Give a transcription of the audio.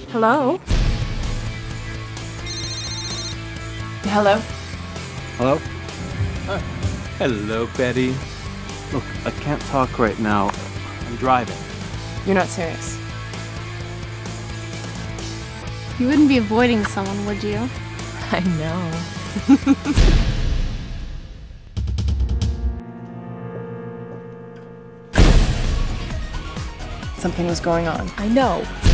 Hello? Hello? Hello? Hi. Hello, Betty. Look, I can't talk right now. I'm driving. You're not serious. You wouldn't be avoiding someone, would you? I know. Something was going on. I know.